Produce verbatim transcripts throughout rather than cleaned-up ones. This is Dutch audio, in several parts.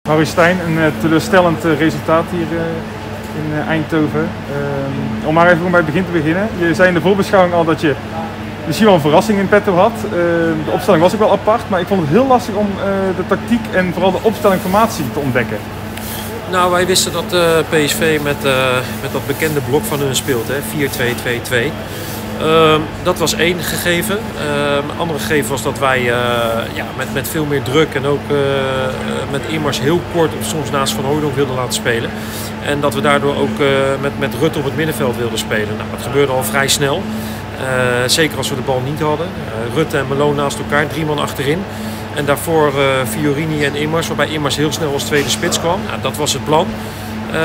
Maurice Stijn, een uh, teleurstellend uh, resultaat hier uh, in uh, Eindhoven. Uh, om maar even bij het begin te beginnen. Je zei in de voorbeschouwing al dat je misschien wel een verrassing in petto had. Uh, de opstelling was ook wel apart, maar ik vond het heel lastig om uh, de tactiek en vooral de opstellingformatie te ontdekken. Nou, wij wisten dat uh, P S V met, uh, met dat bekende blok van hun speelt, vier twee twee twee. Uh, dat was één gegeven. Uh, een andere gegeven was dat wij uh, ja, met, met veel meer druk en ook uh, met Immers heel kort of soms naast Van Hooijdonk wilden laten spelen. En dat we daardoor ook uh, met, met Rutte op het middenveld wilden spelen. Nou, dat gebeurde al vrij snel. Uh, zeker als we de bal niet hadden. Uh, Rutte en Malone naast elkaar, drie man achterin. En daarvoor uh, Fiorini en Immers, waarbij Immers heel snel als tweede spits kwam. Nou, dat was het plan. Uh,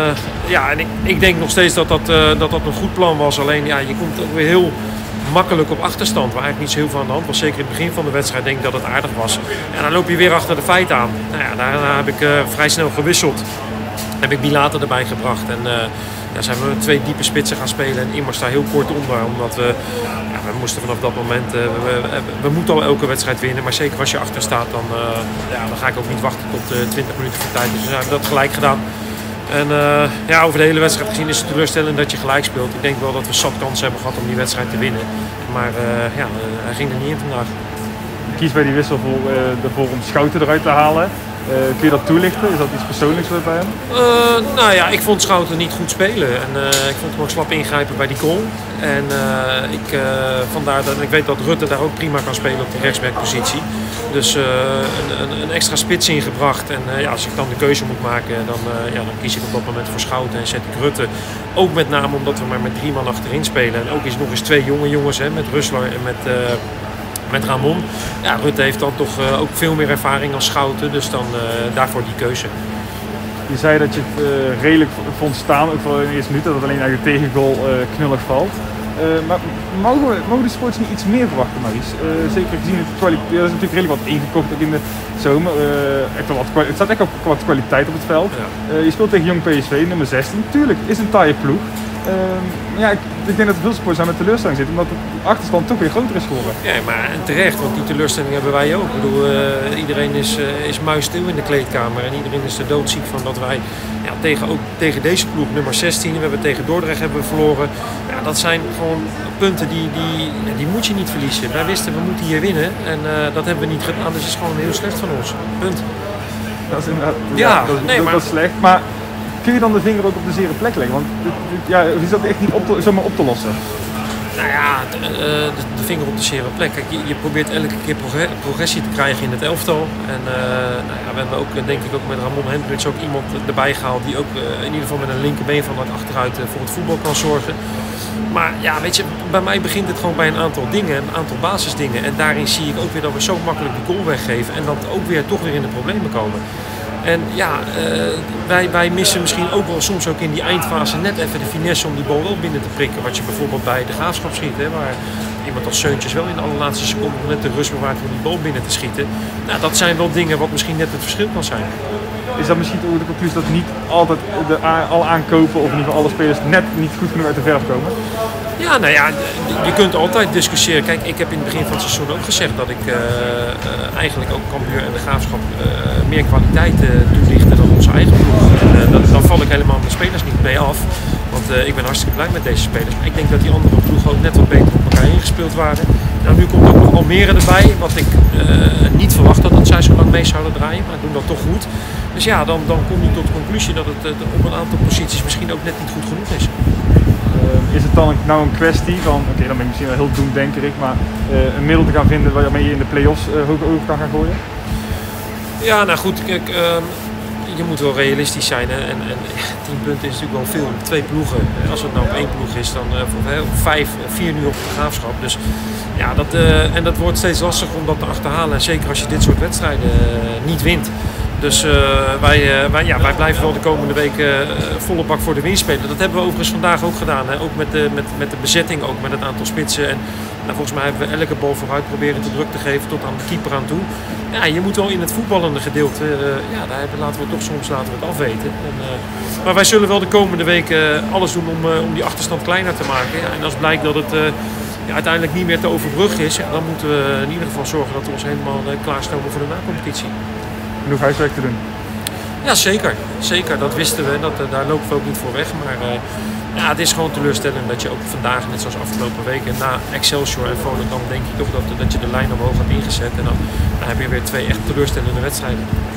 ja, en ik, ik denk nog steeds dat dat, uh, dat dat een goed plan was. Alleen ja, je komt ook weer heel makkelijk op achterstand. Waar eigenlijk niet zo heel veel aan de hand was. Zeker in het begin van de wedstrijd denk ik dat het aardig was. En dan loop je weer achter de feiten aan. Nou ja, daarna heb ik uh, vrij snel gewisseld. Heb ik Bilater erbij gebracht. En uh, ja, zijn we met twee diepe spitsen gaan spelen. En Immers daar heel kort onder. Omdat we, ja, we moesten vanaf dat moment... Uh, we, we, we moeten al elke wedstrijd winnen. Maar zeker als je achter staat, dan, uh, ja, dan ga ik ook niet wachten tot uh, twintig minuten voor tijd. Dus we hebben dat gelijk gedaan. En uh, ja, over de hele wedstrijd gezien is het teleurstellend dat je gelijk speelt. Ik denk wel dat we zat kansen hebben gehad om die wedstrijd te winnen. Maar uh, ja, uh, hij ging er niet in vandaag. Je kiest bij die wissel voor, uh, ervoor om Schouten eruit te halen. Uh, kun je dat toelichten? Is dat iets persoonlijks bij hem? Uh, nou ja, ik vond Schouten niet goed spelen. En uh, ik vond hem ook slap ingrijpen bij die goal. En uh, ik, uh, vandaar dat, ik weet dat Rutte daar ook prima kan spelen op die rechtsbackpositie. Dus uh, een, een, een extra spits ingebracht. En uh, ja, als ik dan de keuze moet maken, dan, uh, ja, dan kies ik op dat moment voor Schouten en zet ik Rutte. Ook met name omdat we maar met drie man achterin spelen. En ook is nog eens twee jonge jongens, hè, met Rösler en met... Uh, Met Ramon. Ja, Rutte heeft dan toch uh, ook veel meer ervaring als Schouten, dus dan uh, daarvoor die keuze. Je zei dat je het uh, redelijk vond staan, ook vooral in de eerste minuut, dat het alleen uit de tegengoal uh, knullig valt. Uh, maar mogen, we, mogen de sporters niet iets meer verwachten, Maurice? Uh, zeker gezien het kwaliteit, er is natuurlijk redelijk wat ingekocht ook in de zomer. Uh, echt wel wat, het staat echt ook wat kwaliteit op het veld. Ja. Uh, je speelt tegen Jong P S V, nummer zestien. Tuurlijk, is een taaie ploeg. Uh, ja, ik, ik denk dat er veel sporters aan met teleurstelling zitten, omdat de achterstand toch weer groter is geworden. Ja, maar en terecht, want die teleurstelling hebben wij ook. Ik bedoel, uh, iedereen is, uh, is muisstil in de kleedkamer en iedereen is er doodziek van dat wij ja, tegen, ook tegen deze ploeg, nummer zestien, we hebben tegen Dordrecht hebben we verloren. Ja, dat zijn gewoon punten die, die, ja, die moet je niet verliezen. Wij wisten, we moeten hier winnen en uh, dat hebben we niet gedaan, dus het is gewoon heel slecht van ons. Punt. Dat is inderdaad ja, ja, dat, nee, dat, maar... dat is slecht, maar kun je dan de vinger ook op de zere plek leggen? Want ja, is dat echt niet op te, zomaar op te lossen? Nou ja, de, de, de vinger op de zere plek. Kijk, je, je probeert elke keer progressie te krijgen in het elftal. En uh, nou ja, we hebben ook, denk ik, ook met Ramon Hendricks ook iemand erbij gehaald die ook uh, in ieder geval met een linkerbeen van het achteruit uh, voor het voetbal kan zorgen. Maar ja, weet je, bij mij begint het gewoon bij een aantal dingen, een aantal basisdingen. En daarin zie ik ook weer dat we zo makkelijk die goal weggeven en dat ook weer toch weer in de problemen komen. En ja, uh, wij, wij missen misschien ook wel soms ook in die eindfase net even de finesse om die bal wel binnen te prikken. Wat je bijvoorbeeld bij de Graafschap schiet, hè, waar iemand als Seuntjes wel in de allerlaatste seconde net de rust bewaart om die bal binnen te schieten. Nou, dat zijn wel dingen wat misschien net het verschil kan zijn. Is dat misschien ook de conclusie dat niet altijd de, alle aankopen of in ieder geval alle spelers net niet goed genoeg uit de verf komen? Ja, nou ja, je kunt altijd discussiëren. Kijk, ik heb in het begin van het seizoen ook gezegd dat ik uh, uh, eigenlijk ook Cambuur en de Graafschap uh, meer kwaliteit uh, toelichten dan onze eigen ploeg. En uh, dat, dan val ik helemaal met de spelers niet mee af. Want uh, ik ben hartstikke blij met deze spelers. Maar ik denk dat die andere ploegen ook net wat beter op elkaar ingespeeld waren. Nou, nu komt ook nog Almere erbij, wat ik uh, niet verwacht had dat zij zo lang mee zouden draaien. Maar doen dat toch goed. Dus ja, dan, dan kom je tot de conclusie dat het uh, op een aantal posities misschien ook net niet goed genoeg is. Uh, is het dan nou een kwestie van, oké, okay, dan ben ik misschien wel heel doemdenkerig, maar uh, een middel te gaan vinden waarmee je in de play-offs uh, hoog over kan gaan gooien? Ja, nou goed, kijk, uh, je moet wel realistisch zijn. Hè? En, en tien punten is natuurlijk wel veel. Twee ploegen. Als het nou op één ploeg is, dan uh, voor vijf, vier nu op de Graafschap. Dus ja, dat, uh, en dat wordt steeds lastiger om dat te achterhalen. En zeker als je dit soort wedstrijden uh, niet wint. Dus uh, wij, uh, wij, ja, wij blijven wel de komende weken uh, volle bak voor de winst spelen. Dat hebben we overigens vandaag ook gedaan. Hè? Ook met de, met, met de bezetting, ook met het aantal spitsen. En nou, volgens mij hebben we elke bal vooruit proberen te druk te geven tot aan de keeper aan toe. Ja, je moet wel in het voetballende gedeelte, uh, ja, daar hebben, laten we toch soms laten we het afweten. En, uh, maar wij zullen wel de komende weken alles doen om, uh, om die achterstand kleiner te maken. Ja, en als blijkt dat het uh, ja, uiteindelijk niet meer te overbruggen is, ja, dan moeten we in ieder geval zorgen dat we ons helemaal uh, klaarstomen voor de na-competitie. Genoeg huiswerk te doen. Ja, zeker. Zeker, dat wisten we. Dat, uh, daar lopen we ook niet voor weg. Maar uh, ja, het is gewoon teleurstellend dat je ook vandaag, net zoals afgelopen weken, na Excelsior en Volendam, denk ik toch dat, dat je de lijn omhoog had ingezet. En dan, dan heb je weer twee echt teleurstellende wedstrijden.